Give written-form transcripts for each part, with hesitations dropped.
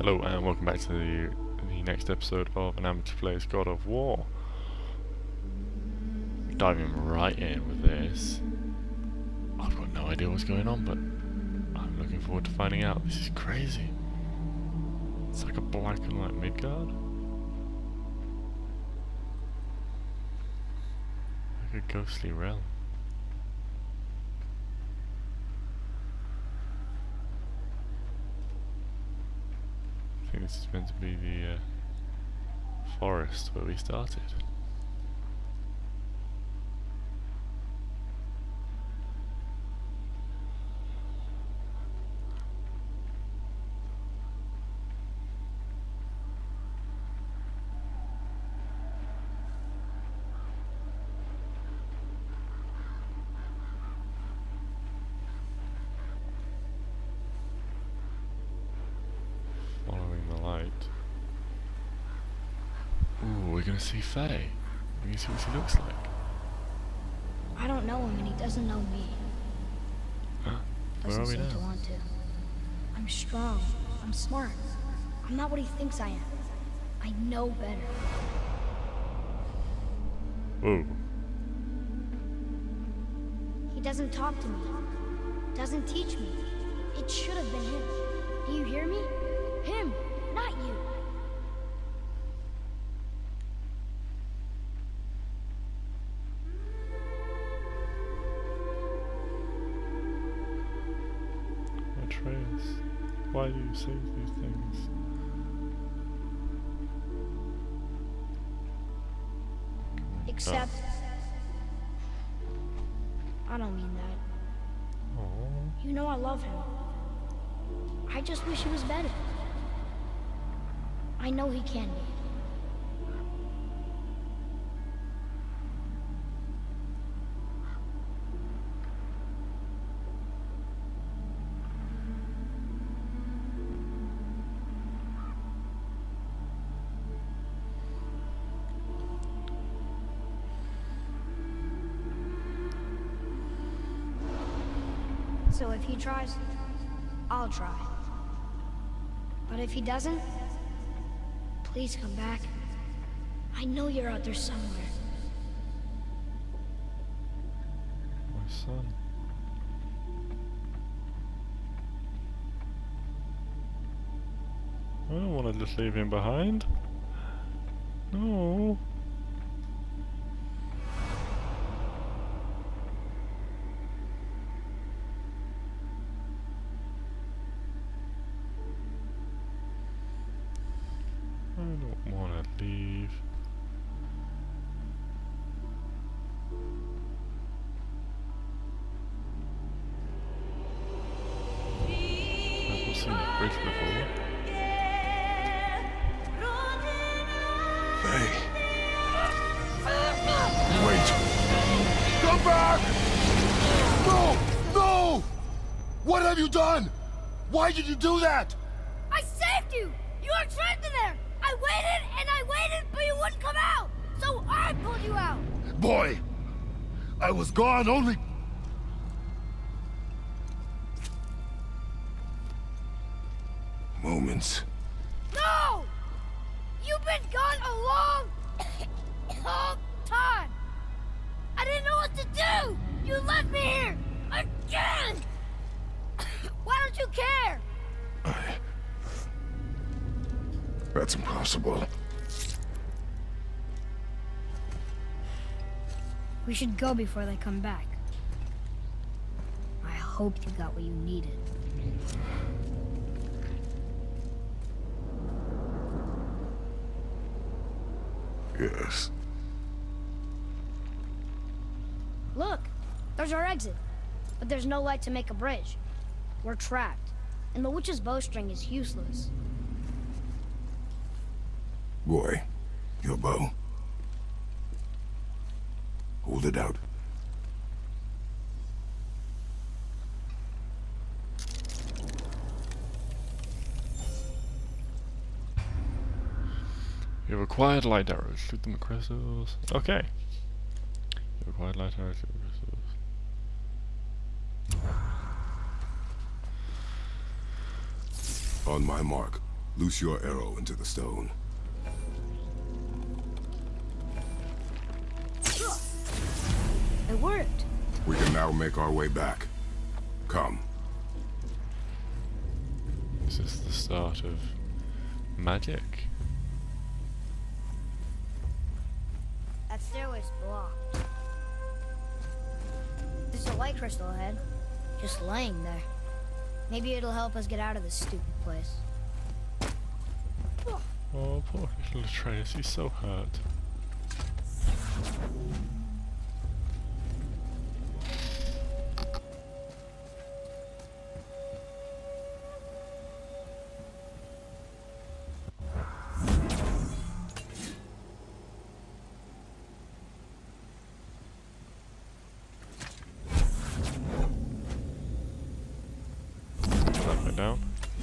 Hello and welcome back to the next episode of An Amateur Player's God of War. Diving right in with this. I've got no idea what's going on, but I'm looking forward to finding out. This is crazy. It's like a black and white Midgard. Like a ghostly realm. I think this is meant to be the forest where we started. Following the light. Ooh, we're gonna see Faye. We're gonna see what she looks like. I don't know him and he doesn't know me. Huh? Where Doesn't are we seem to now? want to. I'm strong. I'm smart. I'm not what he thinks I am. I know better. Whoa. He doesn't talk to me. Doesn't teach me. It should have been him. Do you hear me? Him, not you. Atreus, why do you say these things? Except... I don't mean that. Oh. You know I love him. I just wish he was better. I know he can be. So if he tries, I'll try. But if he doesn't, please come back. I know you're out there somewhere. My son. I don't want to just leave him behind. No. I don't want to leave. I've not seen this bridge before. Faye. Wait. Come back! No! No! What have you done? Why did you do that? I saved you! You were trapped in there! I waited, but you wouldn't come out! So I pulled you out! Boy, I was gone only... moments. No! You've been gone a long, long time! I didn't know what to do! You left me here! Again! Why don't you care? That's impossible. We should go before they come back. I hope you got what you needed. Yes. Look! There's our exit. But there's no light to make a bridge. We're trapped. And the witch's bowstring is useless. Boy, your bow. Hold it out. You've acquired light arrows. Shoot them at crystals. Okay. You've acquired light arrows. Shoot them at crystals. On my mark. Loose your arrow into the stone. It worked. We can now make our way back. Come. Is this the start of magic? That stairway's blocked. There's a light crystal ahead, just laying there. Maybe it'll help us get out of this stupid place. Oh, poor little Atreus, he's so hurt. That way down.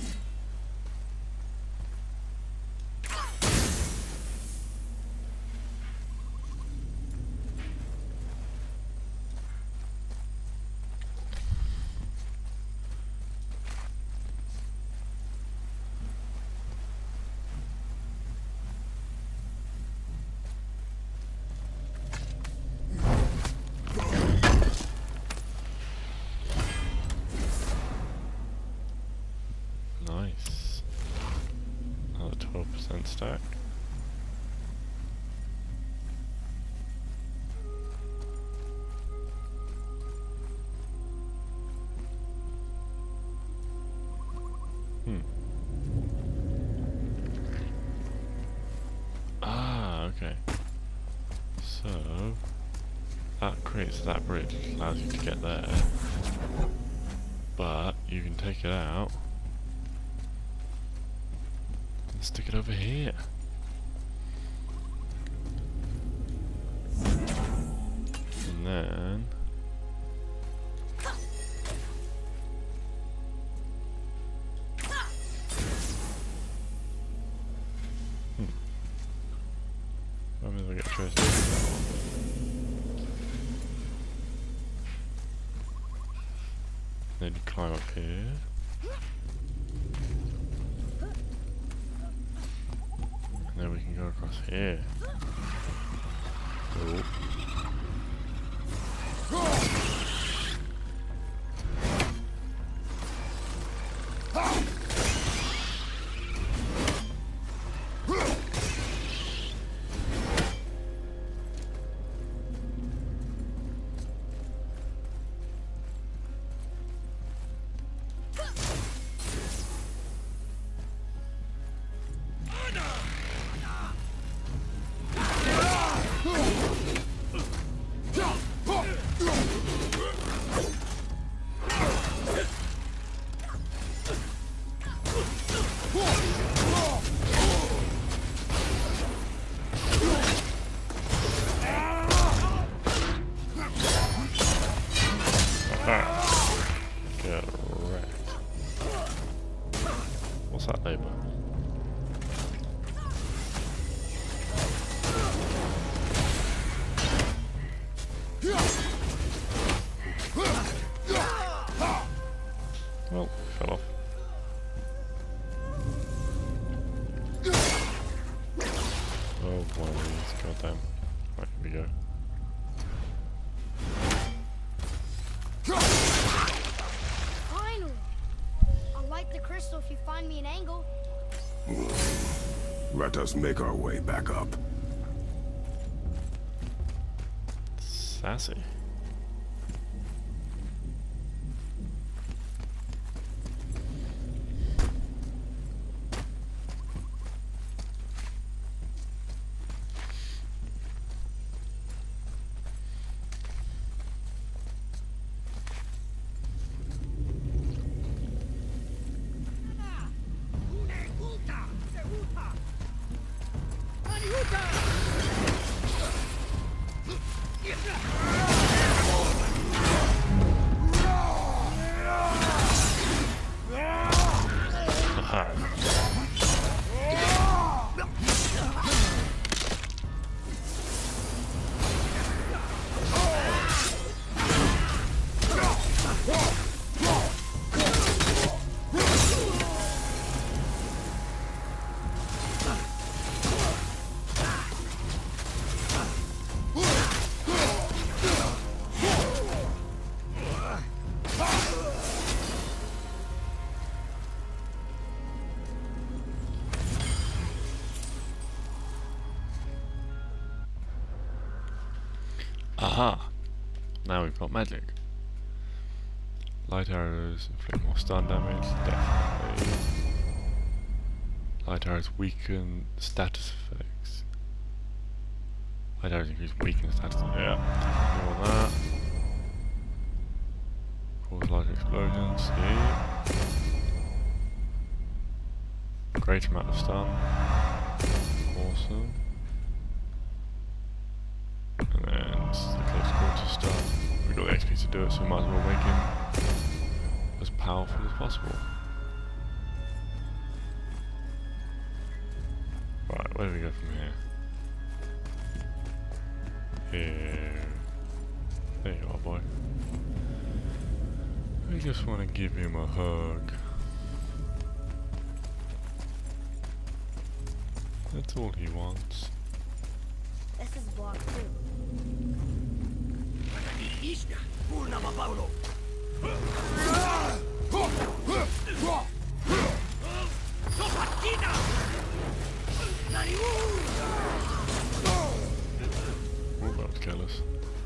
Nice. Another 12% stack. Ah, okay. So that creates that bridge, allows you to get there. But you can take it out and stick it over here. And then what happens if I get chosen? Then you climb up here. And then we can go across here. Oh. Get wrecked. What's that label? Well, fell off. Oh, one of these, goddamn. Right, here we go. Finally! I'll light the crystal if you find me an angle. Let us make our way back up. Sassy. Aha! Now we've got magic. Light arrows inflict more stun damage, definitely. Light arrows weaken status effects. Light arrows increase weaken status. Yeah, do all that. Cause large explosions. Yeah. Great amount of stun. Awesome. And then the close quarter stun. We've got the XP to do it, so we might as well make him as powerful as possible. Right, where do we go from here? Here. There you are, boy. I just want to give him a hug. That's all he wants. This is block 2. We're about to kill us.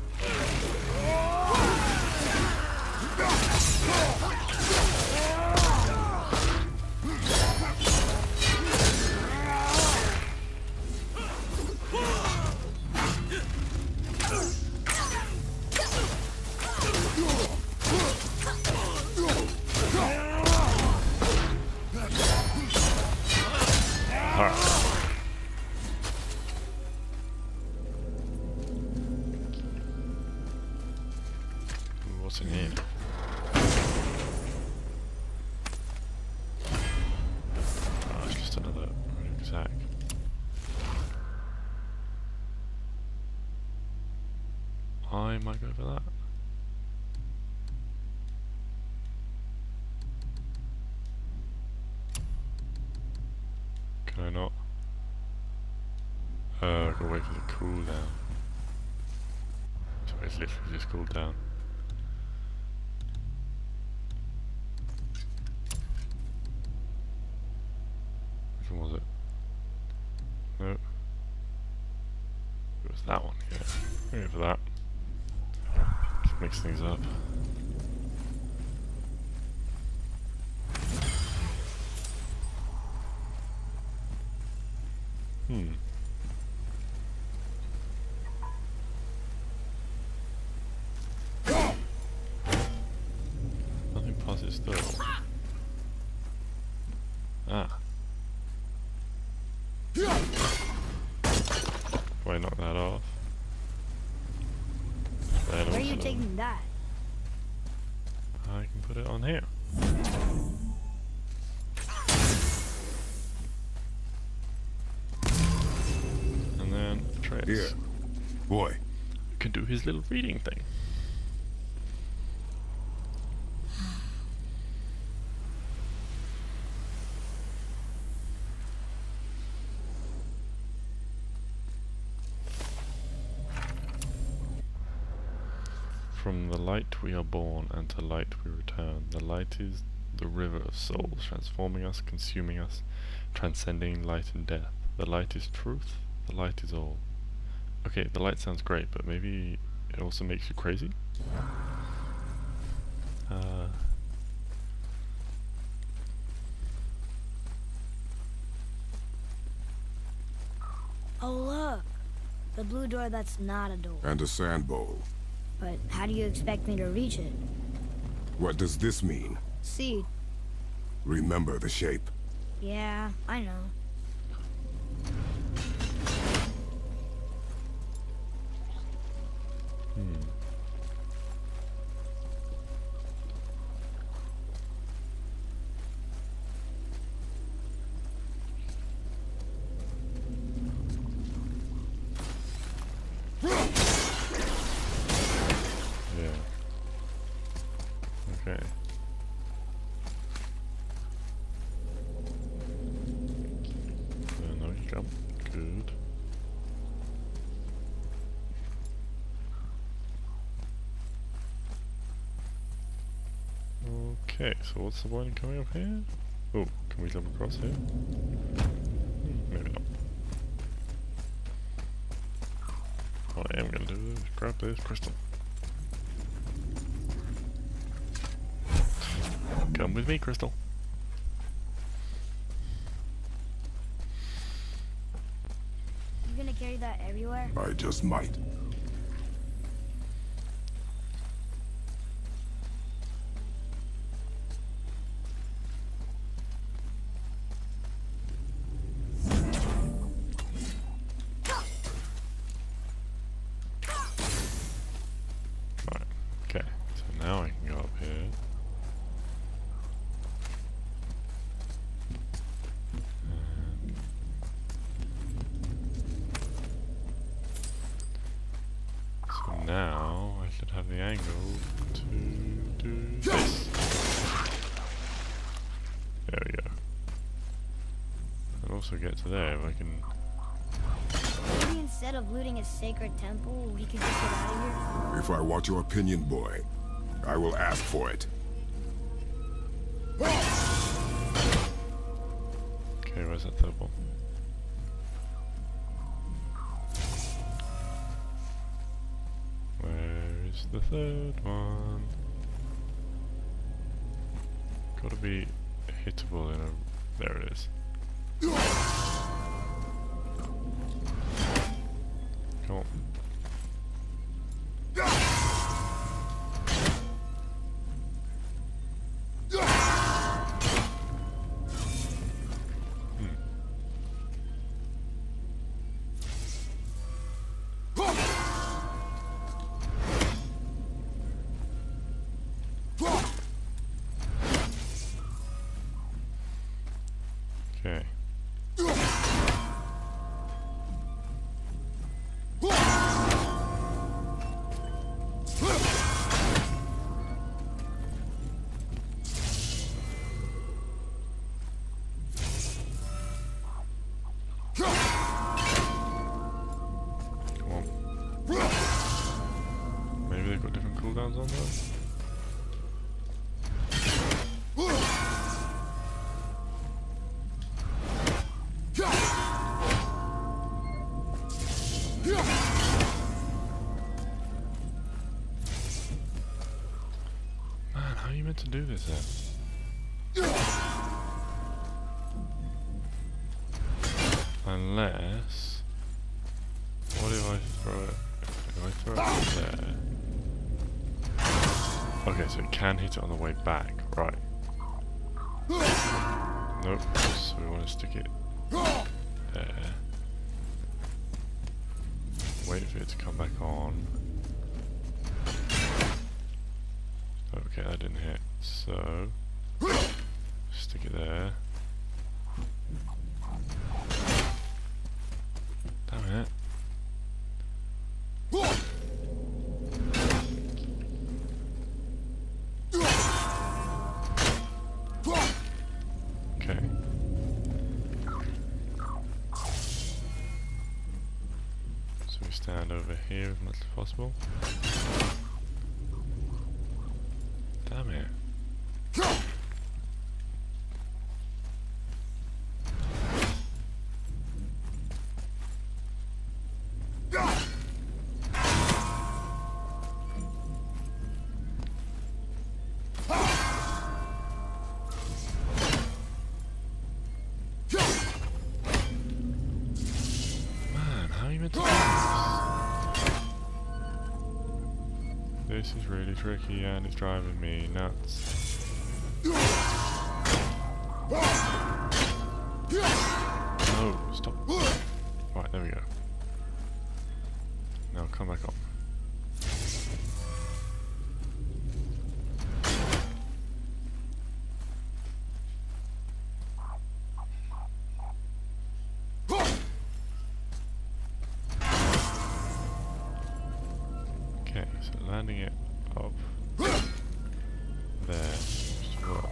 What's in here? Oh, it's just another rucksack. I might go for that. Can I not? I gotta wait for the cooldown. So it's literally just cooled down. Which one was it? No. It was that one, yeah. I'll go for that. Just mix things up. Nothing passes through. Ah. Why knock that off? Then Where are you also, taking that? I can put it on here. And then Atreus. Here. Boy. Can do his little reading thing. From the light we are born, and to light we return. The light is the river of souls, transforming us, consuming us, transcending light and death. The light is truth, the light is all. Okay, the light sounds great, but maybe it also makes you crazy? Oh look! The blue door that's not a door. And a sand bowl. But how do you expect me to reach it? What does this mean? See? Remember the shape. Yeah, I know. Yeah. Okay. No, you jump. Good. Okay, so what's the point in coming up here? Oh, can we jump across here? Maybe not. What I am gonna do is grab this crystal. Come with me, Crystal. You gonna carry that everywhere? I just might. Right, okay, so now I can go up here. Now I should have the angle to do this. There we go. I'll also get to there if I can. Maybe instead of looting a sacred temple, we could just get out of here? If I want your opinion, boy, I will ask for it. Okay, where's that third one? Where is the third one? Gotta be hittable in a... There it is. Come on. Okay. Come on. Maybe they've got different cooldowns on those? Man, how are you meant to do this then? Unless... What if I throw it... If I throw it there... Okay, so it can hit it on the way back, right. Nope, so we want to stick it there. Wait for it to come back on. Okay, that didn't hit, so... Stick it there. Damn it. Okay. So we stand over here as much as possible. Damn it. Man, how are you meant to do this? This is really tricky and it's driving me nuts. No, stop. Right, there we go. Now come back on. Okay, so landing it up there. Just work.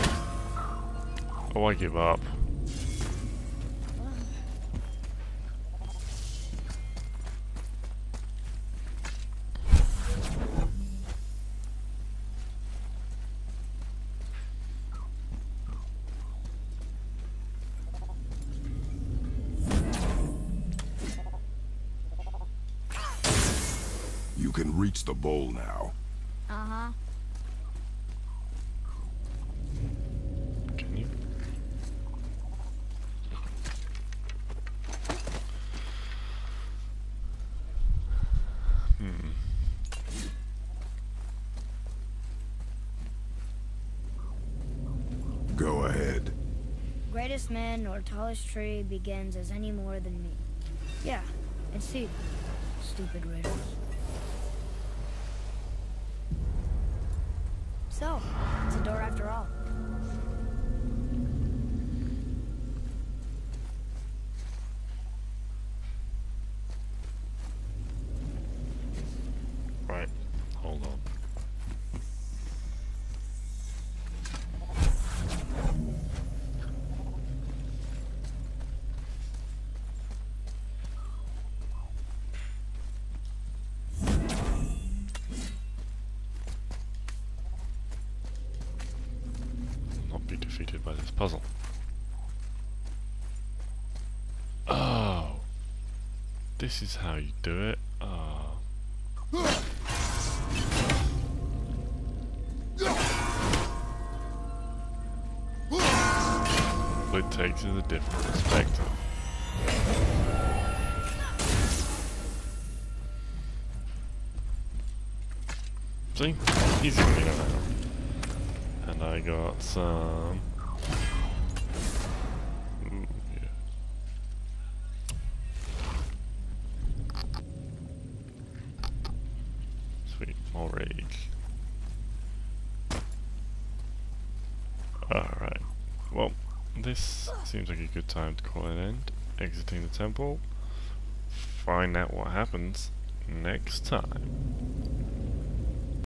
Oh, I give up. can reach the bowl now. Uh-huh. Can you? Go ahead. Greatest man nor tallest tree begins as any more than me. Yeah, and see, stupid riddles. So, it's a door after all. Right, hold on. Not be defeated by this puzzle. Oh, this is how you do it. Oh. What it takes is a different perspective. See? Easy for me to know. And I got some... Ooh, yeah. Sweet, more rage. Alright, well, this seems like a good time to call it an end. Exiting the temple. Find out what happens next time.